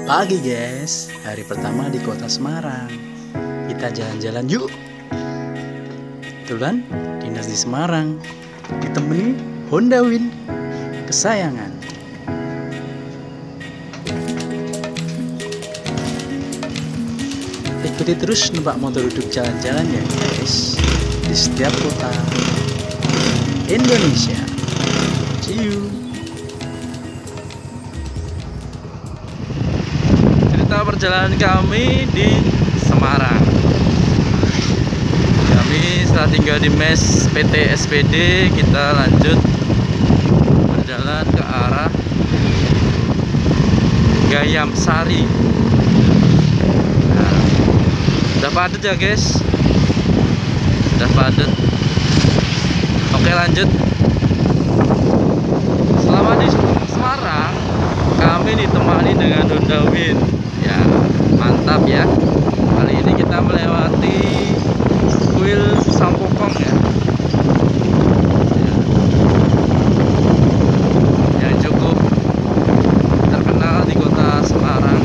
Pagi guys, hari pertama di kota Semarang. Kita jalan-jalan yuk. Kebetulan dinas di Semarang, ditemani Honda Win kesayangan. Ikuti terus numpak motor duduk jalan-jalan ya guys, di setiap kota Indonesia. See you. Cerita perjalanan kami di Semarang. Kami setelah tinggal di mes PT SPD, kita lanjut berjalan ke arah Gayam Sari. Nah, udah padat ya guys, udah padat. Oke, lanjut. Selama di Semarang kami ditemani dengan Honda Win. Ya, mantap ya. Kali ini kita melewati kuil Sampokong ya. Yang cukup terkenal di kota Semarang.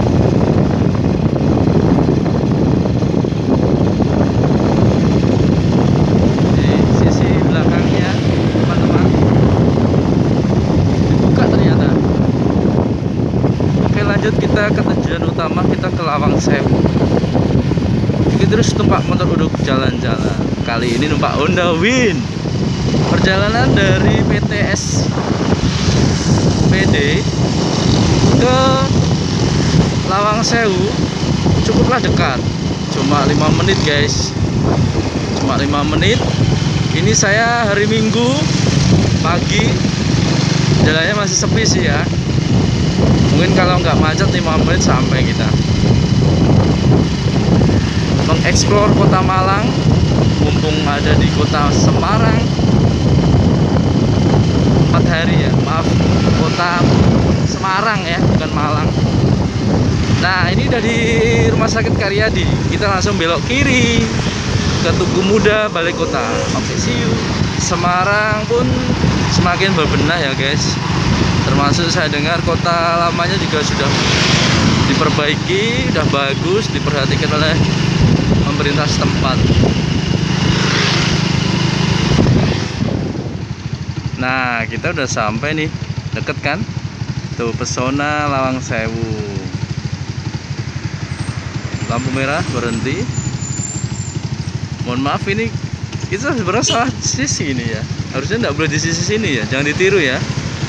Di sisi belakangnya teman-teman dibuka ternyata. Oke, lanjut kita ke tujuan utama, kita ke Lawang Sewu. Kita terus numpak motor duduk jalan-jalan. Kali ini numpak Honda Win. Perjalanan dari PTS PD ke Lawang Sewu cukuplah dekat. Cuma 5 menit guys. Cuma 5 menit. Ini saya hari Minggu pagi. Jalannya masih sepi sih ya. Mungkin kalau nggak macet 5 menit sampai kita. Mengeksplor kota Malang, mumpung ada di kota Semarang. 4 hari ya, maaf, kota Semarang ya, bukan Malang. Nah, ini udah di Rumah Sakit Karyadi. Kita langsung belok kiri ke Tugu Muda, Balai Kota. Oke, see you. Semarang pun semakin berbenah ya guys. Termasuk saya dengar kota lamanya juga sudah diperbaiki, sudah bagus, diperhatikan oleh pemerintah setempat. Nah, kita udah sampai nih, deket kan? Tuh, pesona Lawang Sewu. Lampu merah berhenti. Mohon maaf, ini kita sebenarnya salah sisi ini ya. Harusnya nggak boleh di sisi sini ya, jangan ditiru ya.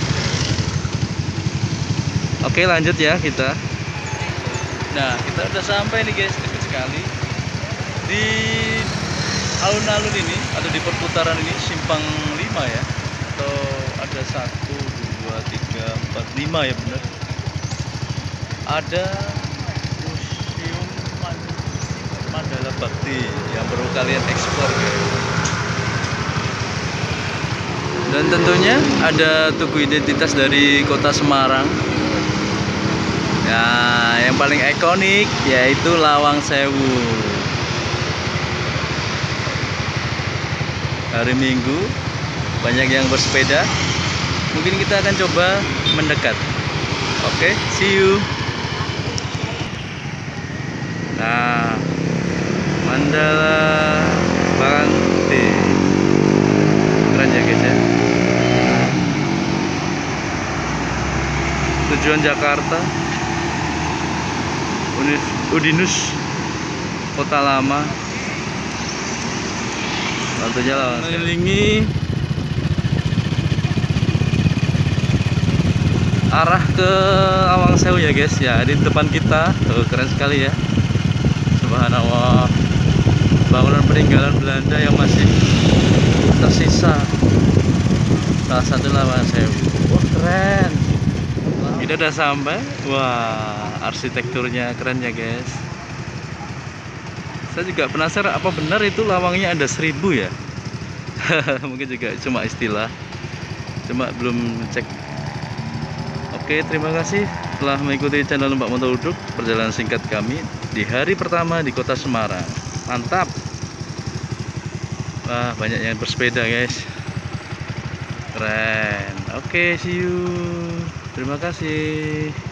Oke, lanjut ya kita. Nah, kita udah sampai nih guys, deket sekali. Di alun-alun ini atau di perputaran ini simpang 5 ya, atau ada 1, 2, 3, 4, 5 ya bener. Ada museum Mandala Bakti yang perlu kalian eksplor guys. Dan tentunya ada tugu identitas dari kota Semarang. Nah, yang paling ikonik yaitu Lawang Sewu. Hari Minggu banyak yang bersepeda. Mungkin kita akan coba mendekat. Oke, see you. Nah, Mandala Bakti. Keren ya guys ya. Tujuan Jakarta. Udinus Kota Lama. Tentunya lah mengelilingi arah ke Lawang Sewu ya guys ya. Di depan kita tuh, keren sekali ya. Subhanallah, bangunan peninggalan Belanda yang masih tersisa. Salah satu Lawang Sewu. Wah, keren. Kita udah sampai. Wah, arsitekturnya keren ya guys. Saya juga penasaran apa benar itu lawangnya ada 1000 ya. Mungkin juga cuma istilah, cuma belum cek. Oke, terima kasih telah mengikuti channel Numpak Motor Duduk. Perjalanan singkat kami di hari pertama di kota Semarang. Mantap. Wah, banyak yang bersepeda guys. Keren. Oke, see you. Terima kasih.